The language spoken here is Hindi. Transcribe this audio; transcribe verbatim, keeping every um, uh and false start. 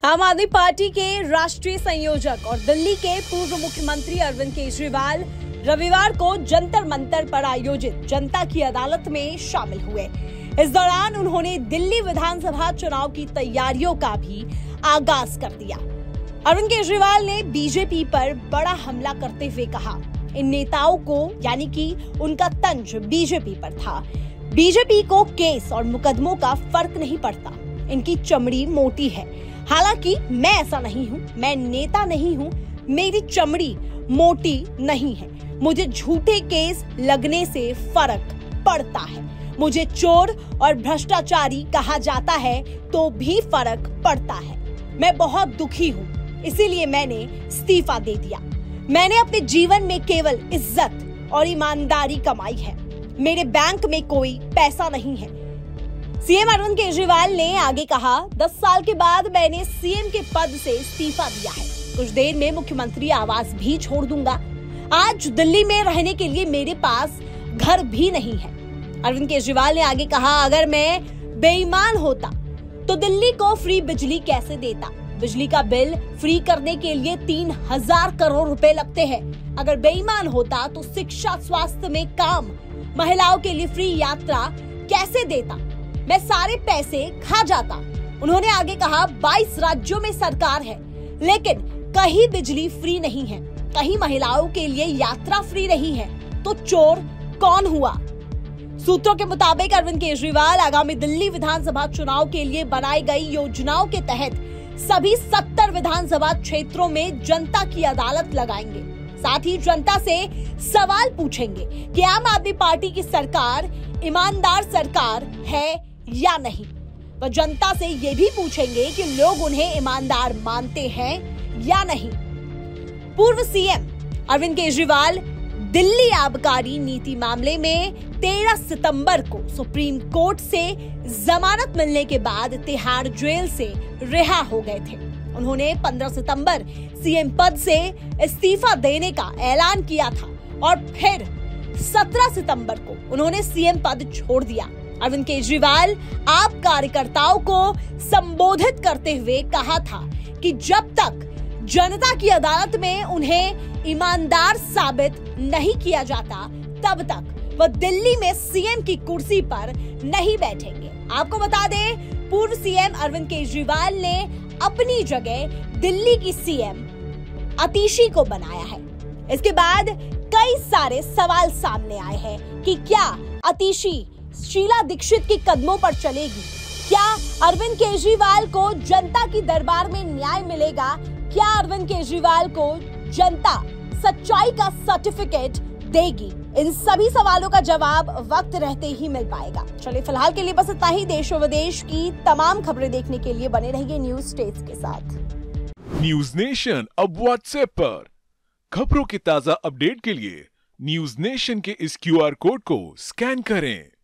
आम आदमी पार्टी के राष्ट्रीय संयोजक और दिल्ली के पूर्व मुख्यमंत्री अरविंद केजरीवाल रविवार को जंतर मंतर पर आयोजित जनता की अदालत में शामिल हुए। इस दौरान उन्होंने दिल्ली विधानसभा चुनाव की तैयारियों का भी आगाज कर दिया। अरविंद केजरीवाल ने बीजेपी पर बड़ा हमला करते हुए कहा, इन नेताओं को यानी कि उनका तंज बीजेपी पर था। बीजेपी को केस और मुकदमों का फर्क नहीं पड़ता, इनकी चमड़ी मोटी है। हालांकि मैं ऐसा नहीं हूँ, मैं नेता नहीं हूँ, मेरी चमड़ी मोटी नहीं है। मुझे झूठे केस लगने से फर्क पड़ता है। मुझे चोर और भ्रष्टाचारी कहा जाता है तो भी फर्क पड़ता है। मैं बहुत दुखी हूँ, इसीलिए मैंने इस्तीफा दे दिया। मैंने अपने जीवन में केवल इज्जत और ईमानदारी कमाई है। मेरे बैंक में कोई पैसा नहीं है। सीएम अरविंद केजरीवाल ने आगे कहा, दस साल के बाद मैंने सीएम के पद से इस्तीफा दिया है। कुछ देर में मुख्यमंत्री आवास भी छोड़ दूंगा। आज दिल्ली में रहने के लिए मेरे पास घर भी नहीं है। अरविंद केजरीवाल ने आगे कहा, अगर मैं बेईमान होता तो दिल्ली को फ्री बिजली कैसे देता? बिजली का बिल फ्री करने के लिए तीन हजार करोड़ रुपए लगते हैं। अगर बेईमान होता तो शिक्षा, स्वास्थ्य में काम, महिलाओं के लिए फ्री यात्रा कैसे देता? मैं सारे पैसे खा जाता। उन्होंने आगे कहा, बाईस राज्यों में सरकार है, लेकिन कहीं बिजली फ्री नहीं है, कहीं महिलाओं के लिए यात्रा फ्री नहीं है, तो चोर कौन हुआ? सूत्रों के मुताबिक अरविंद केजरीवाल आगामी दिल्ली विधानसभा चुनाव के लिए बनाई गई योजनाओं के तहत सभी सत्तर विधानसभा क्षेत्रों में जनता की अदालत लगाएंगे। साथ ही जनता से सवाल पूछेंगे कि आम आदमी पार्टी की सरकार ईमानदार सरकार है या नहीं। वह जनता से ये भी पूछेंगे कि लोग उन्हें ईमानदार मानते हैं या नहीं। पूर्व सीएम अरविंद केजरीवाल दिल्ली आबकारी नीति मामले में तेरह सितंबर को सुप्रीम कोर्ट से जमानत मिलने के बाद तिहाड़ जेल से रिहा हो गए थे। उन्होंने पंद्रह सितंबर सीएम पद से इस्तीफा देने का ऐलान किया था और फिर सत्रह सितंबर को उन्होंने सीएम पद छोड़ दिया। अरविंद केजरीवाल आप कार्यकर्ताओं को संबोधित करते हुए कहा था कि जब तक जनता की अदालत में उन्हें ईमानदार साबित नहीं किया जाता, तब तक वह दिल्ली में सीएम की कुर्सी पर नहीं बैठेंगे। आपको बता दें, पूर्व सीएम अरविंद केजरीवाल ने अपनी जगह दिल्ली की सीएम अतिशी को बनाया है। इसके बाद कई सारे सवाल सामने आए हैं कि क्या अतिशी शीला दीक्षित के कदमों पर चलेगी? क्या अरविंद केजरीवाल को जनता की दरबार में न्याय मिलेगा? क्या अरविंद केजरीवाल को जनता सच्चाई का सर्टिफिकेट देगी? इन सभी सवालों का जवाब वक्त रहते ही मिल पाएगा। चलिए फिलहाल के लिए बस इतना ही। देश और विदेश की तमाम खबरें देखने के लिए बने रहिए न्यूज स्टेट्स के साथ। न्यूज नेशन अब व्हाट्सएप पर खबरों की ताजा अपडेट के लिए न्यूज नेशन के इस क्यूआर कोड को स्कैन करें।